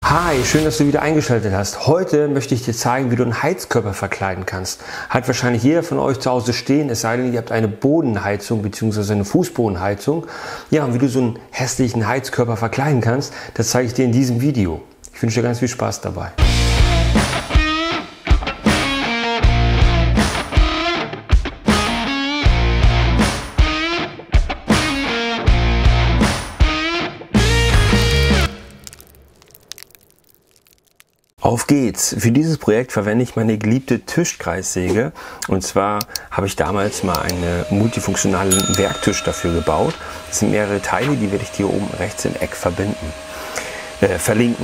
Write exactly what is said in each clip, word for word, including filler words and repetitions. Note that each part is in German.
Hi, schön, dass du wieder eingeschaltet hast. Heute möchte ich dir zeigen, wie du einen Heizkörper verkleiden kannst. Hat wahrscheinlich jeder von euch zu Hause stehen, es sei denn, ihr habt eine Bodenheizung bzw. eine Fußbodenheizung. Ja, und wie du so einen hässlichen Heizkörper verkleiden kannst, das zeige ich dir in diesem Video. Ich wünsche dir ganz viel Spaß dabei. Auf geht's! Für dieses Projekt verwende ich meine geliebte Tischkreissäge. Und zwar habe ich damals mal einen multifunktionalen Werktisch dafür gebaut. Das sind mehrere Teile, die werde ich dir oben rechts im Eck verbinden, äh, verlinken.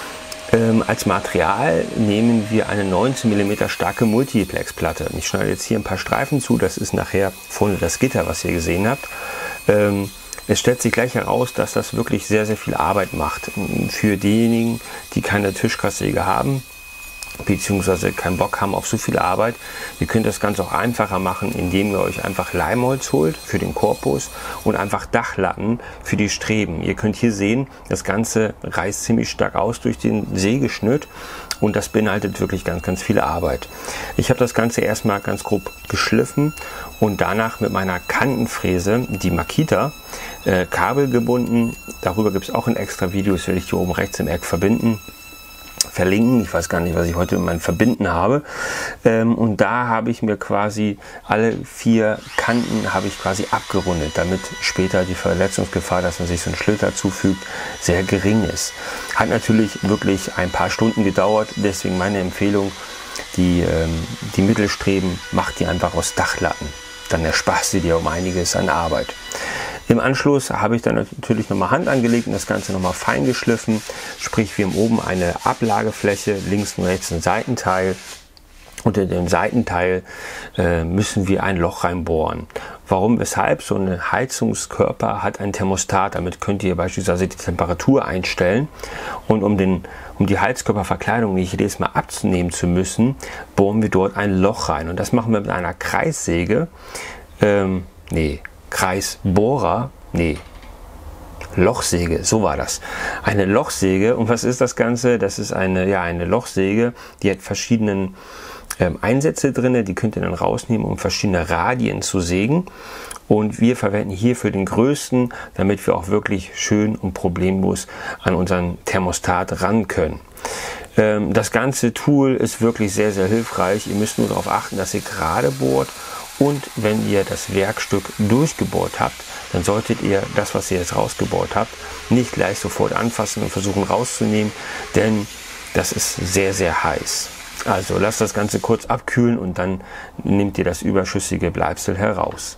Ähm, als Material nehmen wir eine neunzehn Millimeter starke Multiplexplatte. Ich schneide jetzt hier ein paar Streifen zu, das ist nachher vorne das Gitter, was ihr gesehen habt. Ähm, Es stellt sich gleich heraus, dass das wirklich sehr, sehr viel Arbeit macht. Für diejenigen, die keine Tischkreissäge haben, beziehungsweise keinen Bock haben auf so viel Arbeit, ihr könnt das Ganze auch einfacher machen, indem ihr euch einfach Leimholz holt für den Korpus und einfach Dachlatten für die Streben. Ihr könnt hier sehen, das Ganze reißt ziemlich stark aus durch den Sägeschnitt und das beinhaltet wirklich ganz, ganz viel Arbeit. Ich habe das Ganze erstmal ganz grob geschliffen und danach mit meiner Kantenfräse, die Makita, äh, Kabel gebunden. Darüber gibt es auch ein extra Video, das werde ich hier oben rechts im Eck verbinden. verlinken. Ich weiß gar nicht, was ich heute in meinem Verbinden habe. Ähm, und da habe ich mir quasi alle vier Kanten habe ich quasi abgerundet, damit später die Verletzungsgefahr, dass man sich so einen Schlitter zufügt, sehr gering ist. Hat natürlich wirklich ein paar Stunden gedauert, deswegen meine Empfehlung, die, ähm, die Mittelstreben, macht die einfach aus Dachlatten. Dann ersparst du dir um einiges an Arbeit. Im Anschluss habe ich dann natürlich nochmal Hand angelegt und das Ganze nochmal fein geschliffen. Sprich, wir haben oben eine Ablagefläche, links und rechts ein Seitenteil. Unter dem Seitenteil äh, müssen wir ein Loch reinbohren. Warum, weshalb? So ein Heizungskörper hat ein Thermostat. Damit könnt ihr beispielsweise die Temperatur einstellen. Und um, den, um die Heizkörperverkleidung nicht jedes Mal abzunehmen zu müssen, bohren wir dort ein Loch rein. Und das machen wir mit einer Kreissäge. Ähm, nee. Kreisbohrer, nee, Lochsäge, so war das. Eine Lochsäge, und was ist das Ganze? Das ist eine, ja, eine Lochsäge, die hat verschiedene ähm, Einsätze drin, die könnt ihr dann rausnehmen, um verschiedene Radien zu sägen. Und wir verwenden hierfür den größten, damit wir auch wirklich schön und problemlos an unseren Thermostat ran können. Ähm, das ganze Tool ist wirklich sehr, sehr hilfreich. Ihr müsst nur darauf achten, dass ihr gerade bohrt. Und wenn ihr das Werkstück durchgebohrt habt, dann solltet ihr das, was ihr jetzt rausgebohrt habt, nicht gleich sofort anfassen und versuchen rauszunehmen, denn das ist sehr, sehr heiß. Also lasst das Ganze kurz abkühlen und dann nehmt ihr das überschüssige Bleibsel heraus.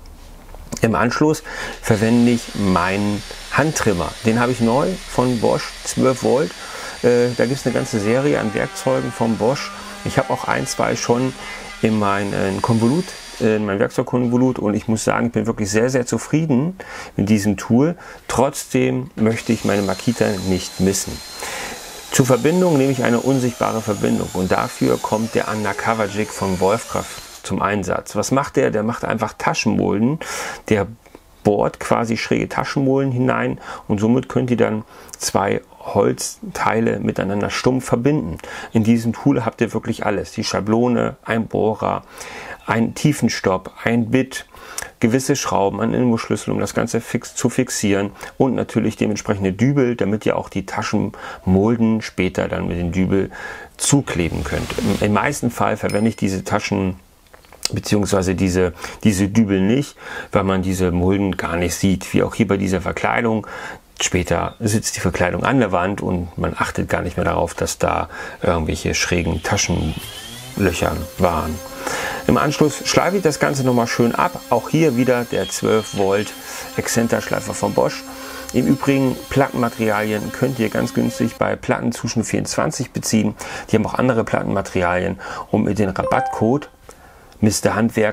Im Anschluss verwende ich meinen Handtrimmer. Den habe ich neu von Bosch, zwölf Volt. Äh, da gibt es eine ganze Serie an Werkzeugen von Bosch. Ich habe auch ein, zwei schon in meinem Konvolut, in meinem Werkzeugkonvolut, und ich muss sagen, ich bin wirklich sehr, sehr zufrieden mit diesem Tool. Trotzdem möchte ich meine Makita nicht missen. Zur Verbindung nehme ich eine unsichtbare Verbindung und dafür kommt der Undercover Jig von Wolfkraft zum Einsatz. Was macht der? Der macht einfach Taschenmulden. Der bohrt quasi schräge Taschenmulden hinein und somit könnt ihr dann zwei Holzteile miteinander stumpf verbinden. In diesem Tool habt ihr wirklich alles. Die Schablone, ein Bohrer, ein Tiefenstopp, ein Bit, gewisse Schrauben, ein Imbusschlüssel, um das Ganze fix zu fixieren und natürlich dementsprechende Dübel, damit ihr auch die Taschenmulden später dann mit den Dübel zukleben könnt. Im, im meisten Fall verwende ich diese Taschen beziehungsweise diese, diese Dübel nicht, weil man diese Mulden gar nicht sieht, wie auch hier bei dieser Verkleidung. Später sitzt die Verkleidung an der Wand und man achtet gar nicht mehr darauf, dass da irgendwelche schrägen Taschenlöcher waren. Im Anschluss schleife ich das Ganze nochmal schön ab. Auch hier wieder der zwölf Volt Exzenterschleifer von Bosch. Im Übrigen, Plattenmaterialien könnt ihr ganz günstig bei Plattenzuschnitt vierundzwanzig beziehen. Die haben auch andere Plattenmaterialien und mit dem Rabattcode Mister Handwerk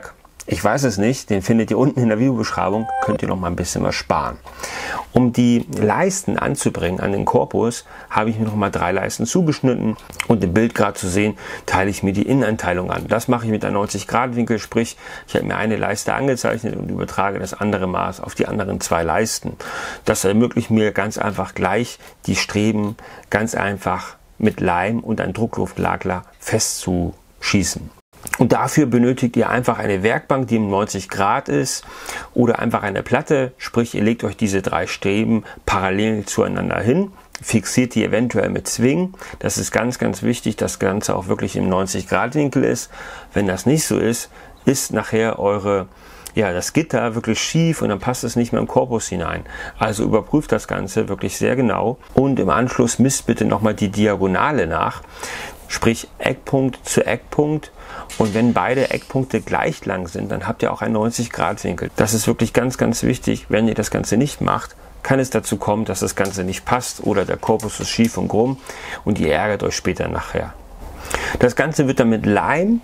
Ich weiß es nicht, den findet ihr unten in der Videobeschreibung, könnt ihr noch mal ein bisschen was sparen. Um die Leisten anzubringen an den Korpus, habe ich mir noch mal drei Leisten zugeschnitten und im Bild gerade zu sehen, teile ich mir die Inneneinteilung an. Das mache ich mit einem neunzig Grad Winkel, sprich, ich habe mir eine Leiste angezeichnet und übertrage das andere Maß auf die anderen zwei Leisten. Das ermöglicht mir ganz einfach gleich die Streben ganz einfach mit Leim und einem Druckluftlackler festzuschießen. Und dafür benötigt ihr einfach eine Werkbank, die um neunzig Grad ist, oder einfach eine Platte, sprich ihr legt euch diese drei Stäben parallel zueinander hin, fixiert die eventuell mit Zwingen. Das ist ganz, ganz wichtig, dass das Ganze auch wirklich im neunzig Grad Winkel ist. Wenn das nicht so ist, ist nachher eure ja, das Gitter wirklich schief und dann passt es nicht mehr im Korpus hinein. Also überprüft das Ganze wirklich sehr genau und im Anschluss misst bitte nochmal die Diagonale nach, sprich Eckpunkt zu Eckpunkt. Und wenn beide Eckpunkte gleich lang sind, dann habt ihr auch einen neunzig Grad Winkel. Das ist wirklich ganz, ganz wichtig. Wenn ihr das Ganze nicht macht, kann es dazu kommen, dass das Ganze nicht passt oder der Korpus ist schief und krumm und ihr ärgert euch später nachher. Das Ganze wird dann mit Leim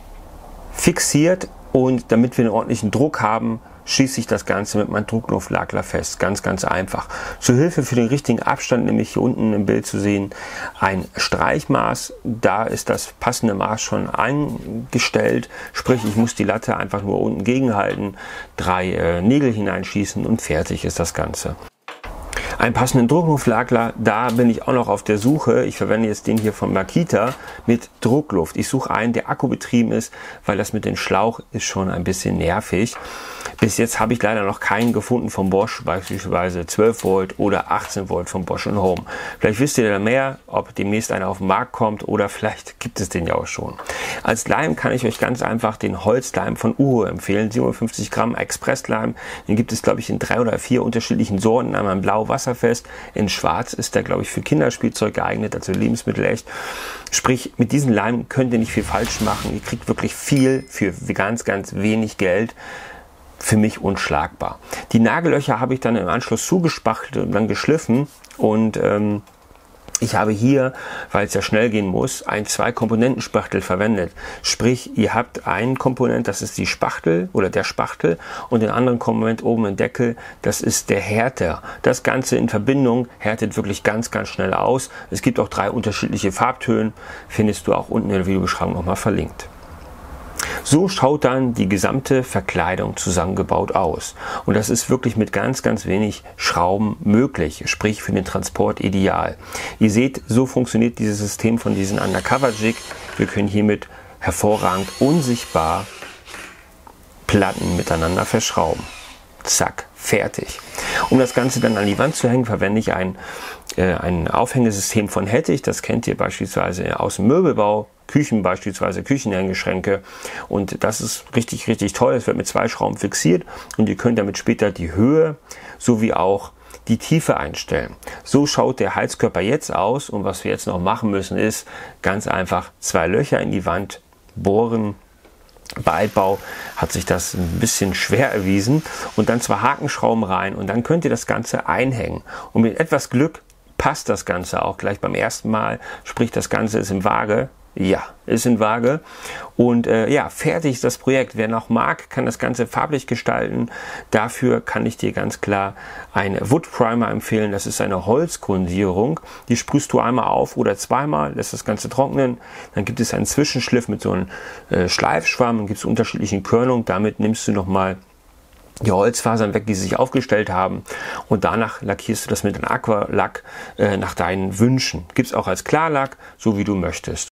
fixiert und damit wir einen ordentlichen Druck haben, schieße ich das Ganze mit meinem Druckluftlackler fest. Ganz, ganz einfach. Zur Hilfe für den richtigen Abstand, nämlich hier unten im Bild zu sehen, ein Streichmaß. Da ist das passende Maß schon eingestellt. Sprich, ich muss die Latte einfach nur unten gegenhalten, drei äh, Nägel hineinschießen und fertig ist das Ganze. Einen passenden Druckluftlackler, da bin ich auch noch auf der Suche. Ich verwende jetzt den hier von Makita mit Druckluft. Ich suche einen, der akkubetrieben ist, weil das mit dem Schlauch ist schon ein bisschen nervig. Bis jetzt habe ich leider noch keinen gefunden von Bosch, beispielsweise zwölf Volt oder achtzehn Volt von Bosch und Home. Vielleicht wisst ihr da mehr, ob demnächst einer auf den Markt kommt oder vielleicht gibt es den ja auch schon. Als Leim kann ich euch ganz einfach den Holzleim von Uho empfehlen. siebenundfünfzig Gramm Expressleim. Den gibt es, glaube ich, in drei oder vier unterschiedlichen Sorten. Einmal in Blau wasserfest, in Schwarz ist der, glaube ich, für Kinderspielzeug geeignet, also lebensmittelecht. Sprich, mit diesem Leim könnt ihr nicht viel falsch machen. Ihr kriegt wirklich viel für ganz, ganz wenig Geld. Für mich unschlagbar. Die Nagellöcher habe ich dann im Anschluss zugespachtelt und dann geschliffen und ähm, ich habe hier, weil es ja schnell gehen muss, ein Zwei-Komponenten-Spachtel verwendet. Sprich, ihr habt einen Komponent, das ist die Spachtel oder der Spachtel und den anderen Komponent oben im Deckel, das ist der Härter. Das Ganze in Verbindung härtet wirklich ganz, ganz schnell aus. Es gibt auch drei unterschiedliche Farbtöne, findest du auch unten in der Videobeschreibung nochmal verlinkt. So schaut dann die gesamte Verkleidung zusammengebaut aus. Und das ist wirklich mit ganz, ganz wenig Schrauben möglich, sprich für den Transport ideal. Ihr seht, so funktioniert dieses System von diesem Undercover-Jig. Wir können hiermit hervorragend unsichtbar Platten miteinander verschrauben. Zack, fertig. Um das Ganze dann an die Wand zu hängen, verwende ich ein, äh, ein Aufhängesystem von Hettich. Das kennt ihr beispielsweise aus dem Möbelbau. Küchen beispielsweise, Küchenhängeschränke und das ist richtig, richtig toll. Es wird mit zwei Schrauben fixiert und ihr könnt damit später die Höhe sowie auch die Tiefe einstellen. So schaut der Heizkörper jetzt aus und was wir jetzt noch machen müssen ist ganz einfach zwei Löcher in die Wand bohren. Bei Altbau hat sich das ein bisschen schwer erwiesen und dann zwei Hakenschrauben rein und dann könnt ihr das Ganze einhängen und mit etwas Glück passt das Ganze auch gleich beim ersten Mal, sprich das Ganze ist im Waage. Ja, ist in Waage und äh, ja, fertig ist das Projekt. Wer noch mag, kann das Ganze farblich gestalten. Dafür kann ich dir ganz klar einen Wood Primer empfehlen. Das ist eine Holzgrundierung. Die sprühst du einmal auf oder zweimal, lässt das Ganze trocknen. Dann gibt es einen Zwischenschliff mit so einem äh, Schleifschwamm und gibt es unterschiedlichen Körnungen. Damit nimmst du nochmal die Holzfasern weg, die sich aufgestellt haben und danach lackierst du das mit einem Aqualack äh, nach deinen Wünschen. Gibt es auch als Klarlack, so wie du möchtest.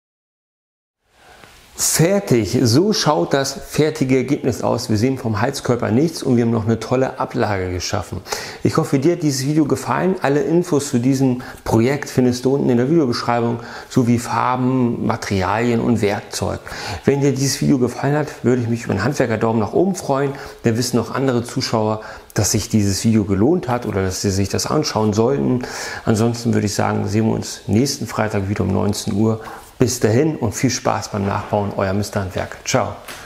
Fertig, so schaut das fertige Ergebnis aus. Wir sehen vom Heizkörper nichts und wir haben noch eine tolle Ablage geschaffen. Ich hoffe, dir hat dieses Video gefallen. Alle Infos zu diesem Projekt findest du unten in der Videobeschreibung, sowie Farben, Materialien und Werkzeug. Wenn dir dieses Video gefallen hat, würde ich mich über einen Handwerker-Daumen nach oben freuen. Dann wissen auch andere Zuschauer, dass sich dieses Video gelohnt hat oder dass sie sich das anschauen sollten. Ansonsten würde ich sagen, sehen wir uns nächsten Freitag wieder um neunzehn Uhr. Bis dahin und viel Spaß beim Nachbauen, euer Mister Handwerk. Ciao.